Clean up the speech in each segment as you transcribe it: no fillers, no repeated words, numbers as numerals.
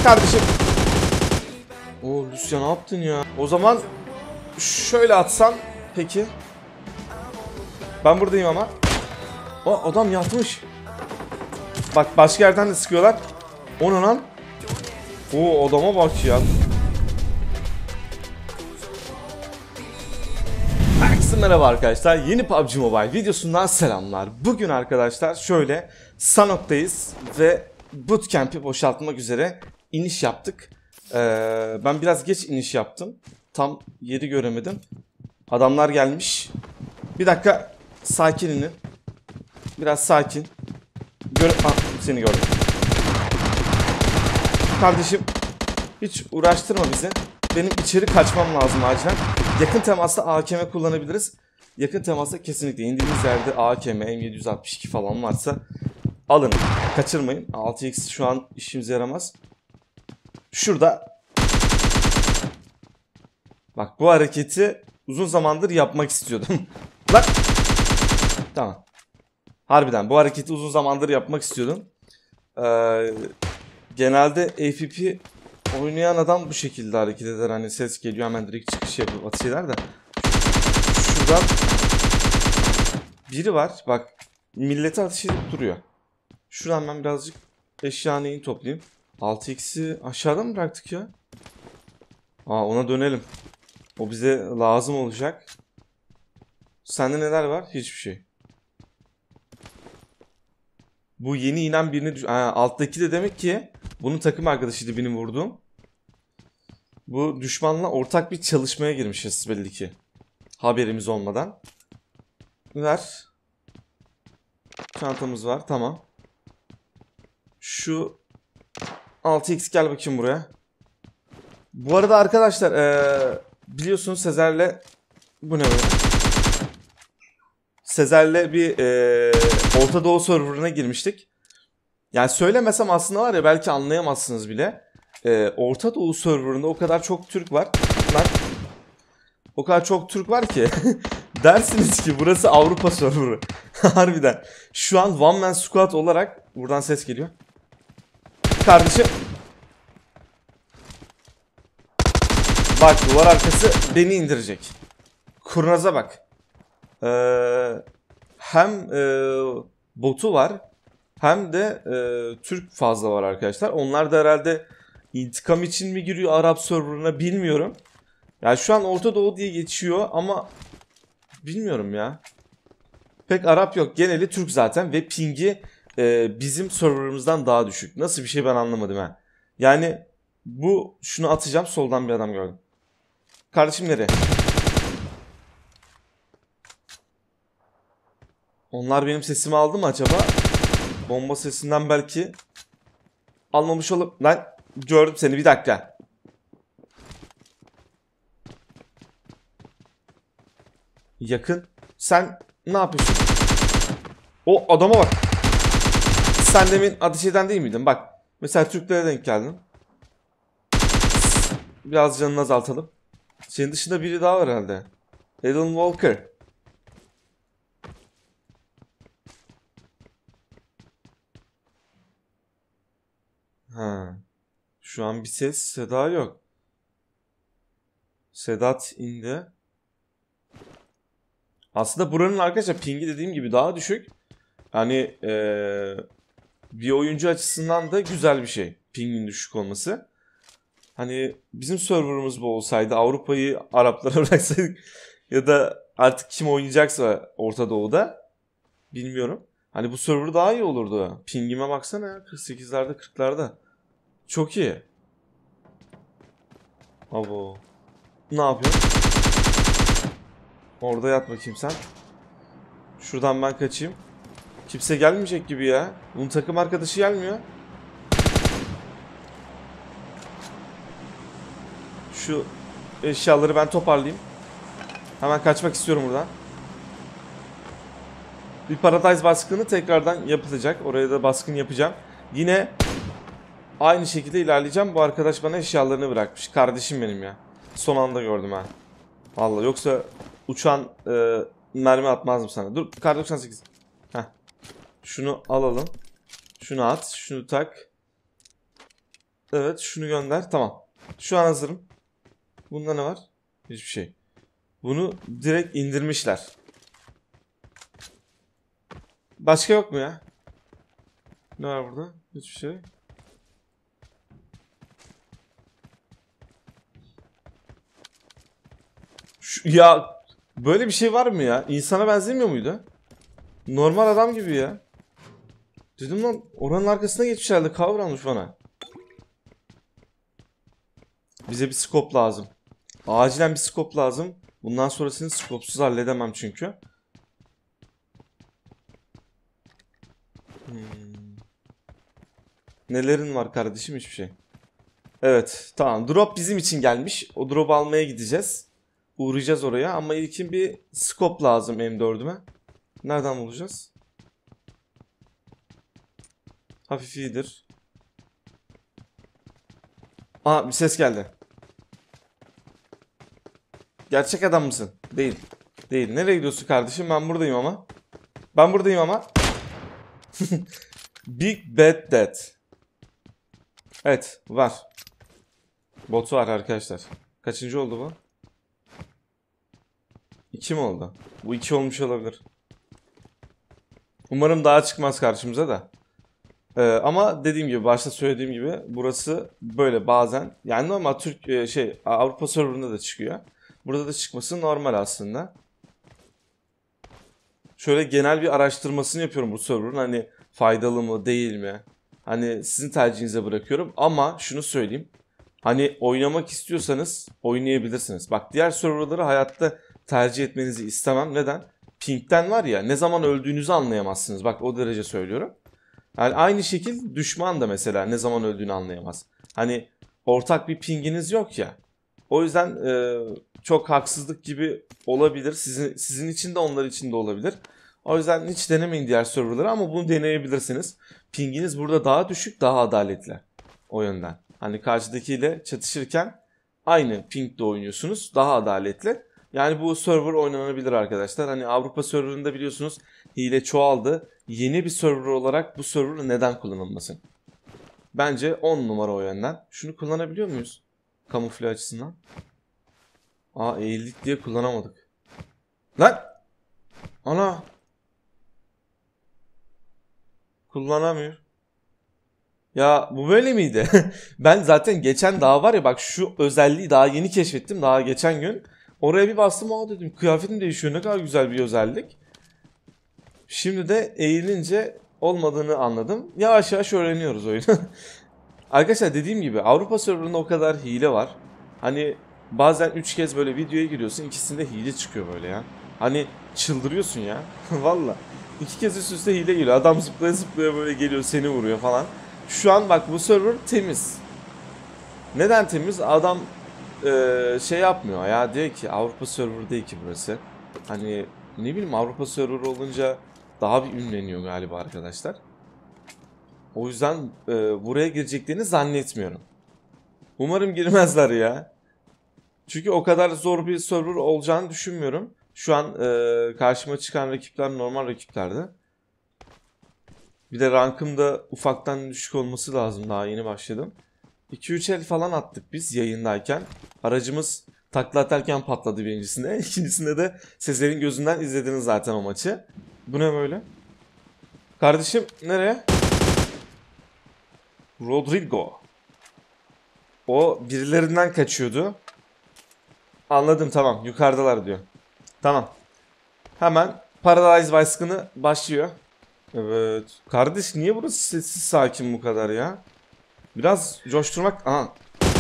Kardeşim. Oo Lucia ne yaptın ya? O zaman şöyle atsam peki. Ben buradayım ama. O adam yatmış. Bak başka yerden de sıkıyorlar. O ne lan? Oo adama bak ya. Herkese merhaba arkadaşlar. Yeni PUBG Mobile videosundan selamlar. Bugün arkadaşlar şöyle Sanok'tayız ve bootcamp'i boşaltmak üzere iniş yaptık. Ben biraz geç iniş yaptım. Tam yeri göremedim. Adamlar gelmiş. Bir dakika sakin inin. Biraz sakin. Seni gördüm. Kardeşim hiç uğraştırma bizi. Benim içeri kaçmam lazım acilen. Yakın temasta AKM kullanabiliriz. Yakın temasta kesinlikle indiğiniz yerde AKM, M762 falan varsa alın. Kaçırmayın. 6x şu an işimize yaramaz. Şurada. Bak bu hareketi uzun zamandır yapmak istiyordum. Lan. Tamam. Harbiden bu hareketi uzun zamandır yapmak istiyordum. Genelde AFP oynayan adam bu şekilde hareket eder. Hani ses geliyor hemen direkt çıkış yapıp atışlar da. Şuradan biri var. Bak millete ateş edip duruyor. Şuradan ben birazcık eşya neyini toplayayım. 6x'i aşağıda mı bıraktık ya? Ona dönelim. O bize lazım olacak. Sende neler var? Hiçbir şey. Bu yeni inen birini... alttaki de demek ki bunun takım arkadaşıydı benim vurduğum. Bu düşmanla ortak bir çalışmaya girmişiz belli ki. Haberimiz olmadan. Ver. Çantamız var. Tamam. Şu 6x gel bakayım buraya. Bu arada arkadaşlar biliyorsunuz Sezer'le bu ne böyle? Sezer'le bir Orta Doğu serverına girmiştik. Yani söylemesem aslında var ya belki anlayamazsınız bile. Orta Doğu serverında o kadar çok Türk var. O kadar çok Türk var ki dersiniz ki burası Avrupa serverı. Harbiden. Şu an One Man Squad olarak buradan ses geliyor. Kardeşim. Bak duvar arkası beni indirecek. Kurnaza bak. Hem botu var hem de Türk fazla var arkadaşlar. Onlar da herhalde intikam için mi giriyor Arap serverına bilmiyorum. Yani şu an Orta Doğu diye geçiyor ama bilmiyorum ya. Pek Arap yok. Geneli Türk zaten ve pingi bizim serverımızdan daha düşük. Nasıl bir şey ben anlamadım ha. Yani şunu atacağım, soldan bir adam gördüm. Kardeşim nereye? Onlar benim sesimi aldı mı acaba? Bomba sesinden belki almamış olup... Lan gördüm seni, bir dakika. Yakın. Sen ne yapıyorsun? O adama bak. Sen demin ateş eden değil miydin? Bak. Mesela Türklere denk geldin. Biraz canını azaltalım. Senin dışında biri daha var herhalde. Alan Walker. Şu an bir ses, seda yok. Sedat indi. Aslında buranın arkadaşlar pingi dediğim gibi daha düşük. Hani bir oyuncu açısından da güzel bir şey. Pingin düşük olması. Hani bizim serverımız bu olsaydı, Avrupa'yı Araplara bıraksaydık ya da artık kim oynayacaksa Orta Doğu'da bilmiyorum. Hani bu server daha iyi olurdu. Pingime baksana ya, 48'lerde 40'larda. Çok iyi. Abo. Ne yapıyorsun? Orada yat bakayım sen. Şuradan ben kaçayım. Kimse gelmeyecek gibi ya. Bunun takım arkadaşı gelmiyor. Şu eşyaları ben toparlayayım. Hemen kaçmak istiyorum buradan. Bir Paradise baskını tekrardan yapılacak. Oraya da baskın yapacağım. Yine aynı şekilde ilerleyeceğim. Bu arkadaş bana eşyalarını bırakmış. Kardeşim benim ya. Son anda gördüm ha. Vallahi yoksa uçan mermi atmazdım sana. Dur, kar 98. Heh. Şunu alalım. Şunu at. Şunu tak. Evet, şunu gönder. Tamam. Şu an hazırım. Bunda ne var? Hiçbir şey. Bunu direkt indirmişler. Başka yok mu ya? Ne var burada? Hiçbir şey. Ya böyle bir şey var mı ya? İnsana benzemiyor muydu? Normal adam gibi ya. Dedim lan oranın arkasına geçmiş herhalde. Kavramış bana. Bize bir skop lazım. Acilen bir skop lazım. Bundan sonrasını skopsuz halledemem çünkü. Nelerin var kardeşim? Hiçbir şey. Evet, tamam. Drop bizim için gelmiş. O drop'u almaya gideceğiz. Uğrayacağız oraya ama ilkin bir scope lazım M4'üme. Nereden bulacağız? Hafif iyidir. Aa, bir ses geldi. Gerçek adam mısın? Değil. Değil. Nereye gidiyorsun kardeşim? Ben buradayım ama. Ben buradayım ama. Big Bad Dad. Evet, var. Botu var arkadaşlar. Kaçıncı oldu bu? 2 mi oldu? Bu 2 olmuş olabilir. Umarım daha çıkmaz karşımıza da. Ama dediğim gibi, başta söylediğim gibi burası böyle bazen. Yani normal Türk Avrupa serverında da çıkıyor. Burada da çıkması normal aslında. Şöyle genel bir araştırmasını yapıyorum bu server'ın. Hani faydalı mı değil mi? Hani sizin tercihinize bırakıyorum. Ama şunu söyleyeyim. Hani oynamak istiyorsanız oynayabilirsiniz. Bak, diğer serverları hayatta tercih etmenizi istemem. Neden? Ping'den var ya, ne zaman öldüğünüzü anlayamazsınız. Bak, o derece söylüyorum. Yani aynı şekil düşman da mesela ne zaman öldüğünü anlayamaz. Hani ortak bir pinginiz yok ya. O yüzden çok haksızlık gibi olabilir. Sizin için de onlar için de olabilir. O yüzden hiç denemeyin diğer serverları ama bunu deneyebilirsiniz. Pinginiz burada daha düşük, daha adaletli. O yönden. Hani karşıdakiyle çatışırken aynı pingde oynuyorsunuz. Daha adaletli. Yani bu server oynanabilir arkadaşlar. Hani Avrupa serverında biliyorsunuz hile çoğaldı. Yeni bir server olarak bu server neden kullanılmasın? Bence 10 numara o yönden. Şunu kullanabiliyor muyuz? Kamufle açısından. Aa, eğildik diye kullanamadık. Lan! Ana! Kullanamıyor. Ya bu böyle miydi? Ben zaten geçen daha var ya, bak şu özelliği daha yeni keşfettim. Daha geçen gün. Oraya bir bastım, aa dedim kıyafetim değişiyor, ne kadar güzel bir özellik. Şimdi de eğilince olmadığını anladım. Yavaş yavaş öğreniyoruz oyunu. Arkadaşlar dediğim gibi Avrupa serverında o kadar hile var. Hani bazen 3 kez böyle videoya giriyorsun, ikisinde hile çıkıyor böyle ya. Hani çıldırıyorsun ya. Valla. 2 kez üst üste hile geliyor. Adam zıplaya zıplaya böyle geliyor, seni vuruyor falan. Şu an bak bu server temiz. Neden temiz? Adam şey yapmıyor ya, diyor ki Avrupa server değil ki burası. Hani ne bileyim, Avrupa server olunca daha bir ünleniyor galiba arkadaşlar. O yüzden buraya gireceklerini zannetmiyorum. Umarım girmezler ya. Çünkü o kadar zor bir server olacağını düşünmüyorum. Şu an karşıma çıkan rakipler normal rakiplerdi. Bir de rankım da ufaktan düşük olması lazım. Daha yeni başladım. 2-3 el falan attık biz yayındayken. Aracımız takla atarken patladı birincisinde. İkincisinde de Sezer'in gözünden izlediniz zaten o maçı. Bu ne böyle? Kardeşim nereye? Rodrigo. O birilerinden kaçıyordu. Anladım, tamam, yukarıdalar diyor. Tamam. Hemen Paradise baskını başlıyor. Evet. Kardeş niye burası sessiz sakin bu kadar ya? Biraz coşturmak... Aha.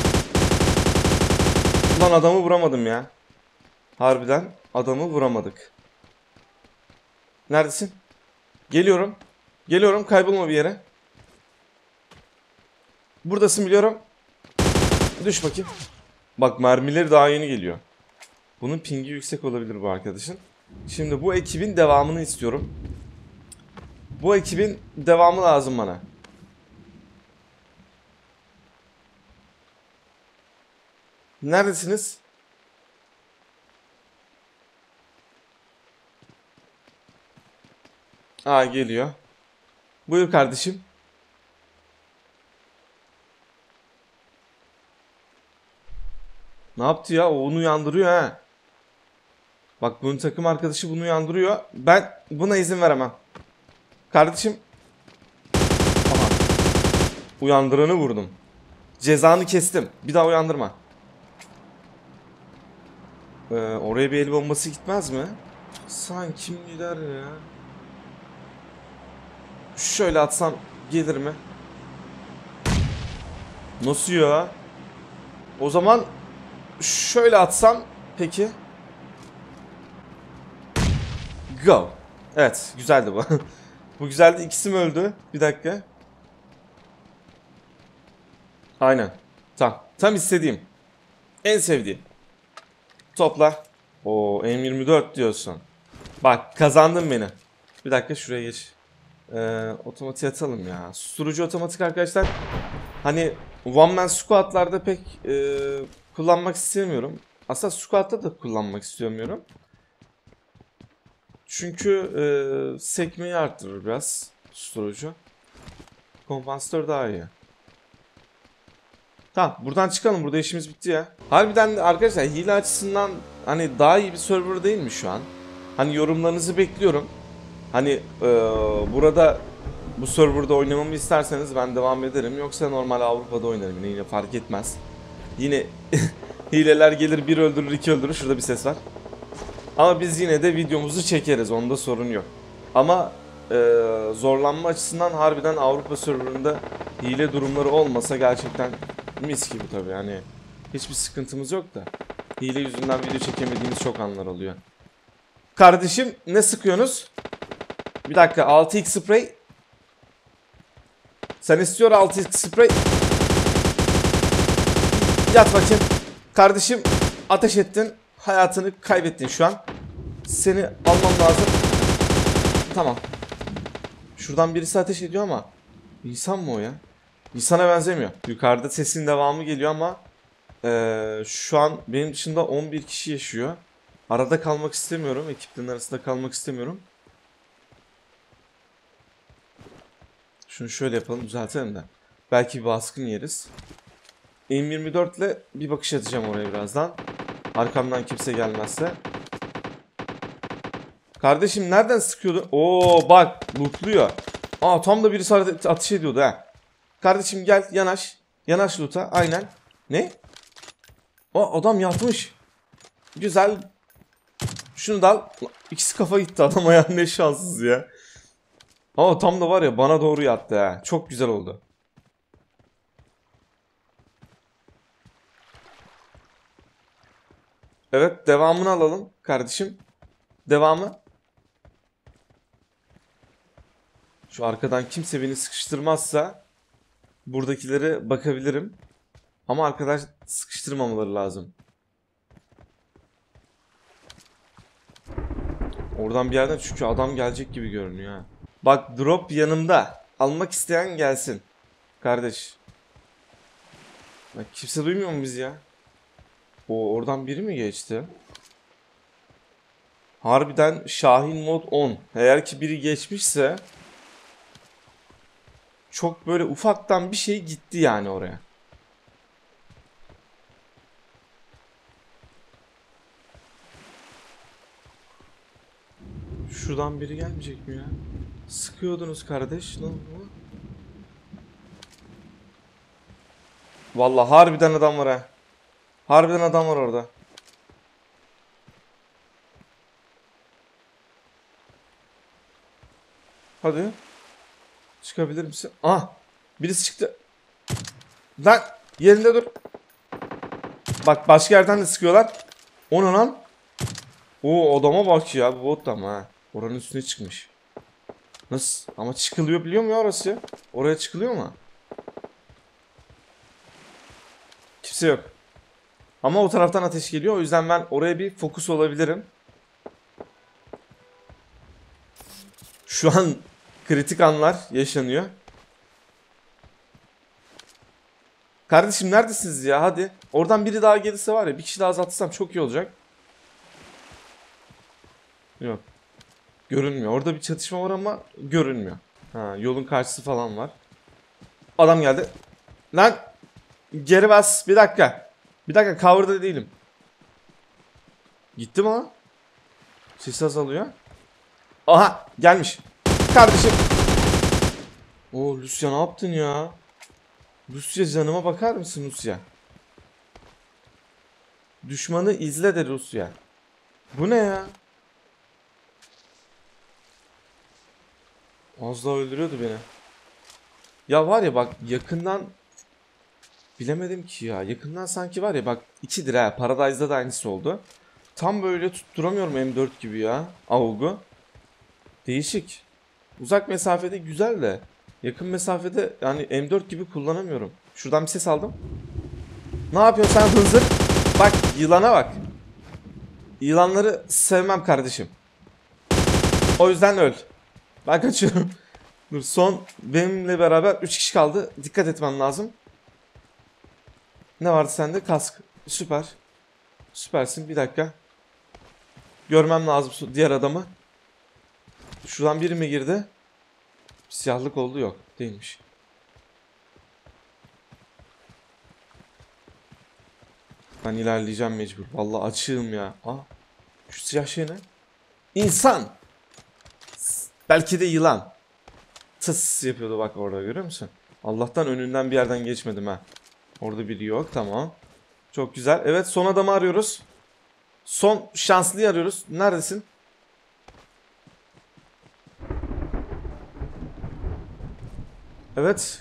Ulan adamı vuramadım ya. Harbiden adamı vuramadık. Neredesin? Geliyorum. Geliyorum, kaybolma bir yere. Buradasın biliyorum. Düş bakayım. Bak, mermileri daha yeni geliyor. Bunun pingi yüksek olabilir bu arkadaşın. Şimdi bu ekibin devamını istiyorum. Bu ekibin devamı lazım bana. Neredesiniz? Aa, geliyor. Buyur kardeşim. Ne yaptı ya? O onu uyandırıyor ha. Bak bunun takım arkadaşı bunu uyandırıyor. Ben buna izin veremem. Kardeşim. Aha. Uyandıranı vurdum. Cezanı kestim. Bir daha uyandırma. Oraya bir el bombası gitmez mi? Sanki gider ya. Şöyle atsam gelir mi? Nasıl ya? O zaman şöyle atsam peki. Go. Evet, güzeldi bu. Bu güzeldi. İkisi mi öldü? Bir dakika. Aynen. Tam istediğim. En sevdiğim. Topla. O M24 diyorsun. Bak kazandın beni. Bir dakika şuraya geç. Otomatik atalım ya. Susturucu otomatik arkadaşlar. Hani one man squat'larda pek kullanmak istemiyorum. Aslında squat'ta da kullanmak istemiyorum. Çünkü sekmeyi arttırır biraz susturucu. Kompansatör daha iyi. Tamam buradan çıkalım. Burada işimiz bitti ya. Harbiden arkadaşlar hile açısından hani daha iyi bir server değil mi şu an? Hani yorumlarınızı bekliyorum. Hani burada bu serverda oynamamı isterseniz ben devam ederim. Yoksa normal Avrupa'da oynarım. Yine fark etmez. Yine hileler gelir, bir öldürür, iki öldürür. Şurada bir ses var. Ama biz yine de videomuzu çekeriz. Onda sorun yok. Ama zorlanma açısından harbiden Avrupa serverında hile durumları olmasa gerçekten mis gibi tabii. Yani hiçbir sıkıntımız yok da. Hile yüzünden video çekemediğimiz çok anlar oluyor. Kardeşim ne sıkıyorsunuz? Bir dakika 6x sprey. Sen istiyor 6x sprey. Yat bakayım. Kardeşim ateş ettin. Hayatını kaybettin şu an. Seni almam lazım. Tamam. Şuradan birisi ateş ediyor ama insan mı o ya? İnsana benzemiyor. Yukarıda sesin devamı geliyor ama şu an benim dışında 11 kişi yaşıyor. Arada kalmak istemiyorum. Ekiplerin arasında kalmak istemiyorum. Şunu şöyle yapalım, düzeltelim de. Belki bir baskın yeriz. M24 ile bir bakış atacağım oraya birazdan. Arkamdan kimse gelmezse. Kardeşim nereden sıkıyordu? Oo bak lootluyor. Aa tam da birisi atış ediyordu ha. Kardeşim gel yanaş. Yanaş loot'a aynen. Ne? Aa adam yatmış. Güzel. Şunu da al. İkisi kafa gitti adama ya, ne şanssız ya. Ama tam da var ya bana doğru yattı ha. Çok güzel oldu. Evet devamını alalım kardeşim. Devamı. Şu arkadan kimse beni sıkıştırmazsa buradakilere bakabilirim. Ama arkadaş sıkıştırmamaları lazım. Oradan bir yerden çünkü adam gelecek gibi görünüyor ha. Bak drop yanımda. Almak isteyen gelsin. Kardeş. Bak kimse duymuyor mu bizi ya? O oradan biri mi geçti? Harbiden Şahin mod 10. Eğer ki biri geçmişse çok böyle ufaktan bir şey gitti yani oraya. Şuradan biri gelmeyecek mi ya? Sıkıyordunuz kardeş. Ne oldu? Vallahi harbiden adam var ha. Harbiden adam var orada. Hadi. Çıkabilir misin? Ah! Birisi çıktı. Lan! Yerinde dur. Bak başka yerden de sıkıyorlar. O ne lan? Oo adama bak ya. Bu bot da ama ha. Oranın üstüne çıkmış. Nasıl? Ama çıkılıyor biliyor mu ya orası? Oraya çıkılıyor mu? Kimse yok. Ama o taraftan ateş geliyor. O yüzden ben oraya bir fokus olabilirim. Şu an kritik anlar yaşanıyor. Kardeşim neredesiniz ya? Hadi. Oradan biri daha gelirse var ya bir kişi daha atsam çok iyi olacak. Yok. Görünmüyor. Orada bir çatışma var ama görünmüyor. Ha, yolun karşısı falan var. Adam geldi. Lan geri bas. Bir dakika. Bir dakika, cover'da değilim. Gitti mi o? Ses azalıyor. Aha gelmiş. Kardeşim. Oo Lucia, ne yaptın ya? Lucia, canıma bakar mısın Lucia? Düşmanı izle de Lucia. Bu ne ya? Az daha öldürüyordu beni. Ya var ya bak, yakından bilemedim ki ya. Yakından sanki var ya bak, 2'dir ha. Paradise'da da aynısı oldu. Tam böyle tutturamıyorum M4 gibi ya. AUG'u. Değişik. Uzak mesafede güzel de yakın mesafede yani M4 gibi kullanamıyorum. Şuradan bir ses aldım. Ne yapıyorsun sen hınzır? Bak yılana bak. Yılanları sevmem kardeşim. O yüzden öl. Ben kaçıyorum. Dur, son benimle beraber 3 kişi kaldı. Dikkat etmem lazım. Ne vardı sende? Kask. Süper. Süpersin. Bir dakika. Görmem lazım diğer adamı. Şuradan biri mi girdi? Siyahlık oldu, yok. Değilmiş. Ben ilerleyeceğim mecbur. Vallahi açığım ya. Aa, şu siyah şey ne? İnsan. Belki de yılan. Tıs yapıyordu bak orada, görüyor musun? Allah'tan önünden bir yerden geçmedim ha. Orada biri yok, tamam. Çok güzel. Evet, son adamı arıyoruz. Son şanslıyı arıyoruz. Neredesin? Evet.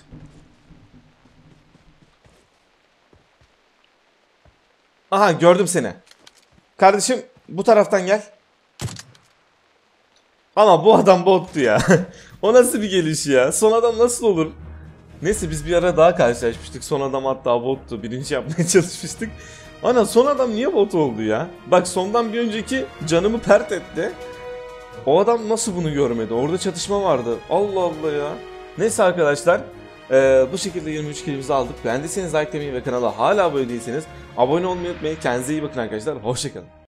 Aha, gördüm seni. Kardeşim bu taraftan gel. Ama bu adam bottu ya. O nasıl bir geliş ya? Son adam nasıl olur? Neyse, biz bir ara daha karşılaşmıştık. Son adam hatta bottu. Birinci yapmaya çalışmıştık. Ana, son adam niye bot oldu ya? Bak, sondan bir önceki canımı pert etti. O adam nasıl bunu görmedi? Orada çatışma vardı. Allah Allah ya. Neyse arkadaşlar. Bu şekilde 23 kilimizi aldık. Beğendiyseniz likelamayı ve kanala hala abone değilseniz abone olmayı unutmayın. Kendinize iyi bakın arkadaşlar. Hoşçakalın.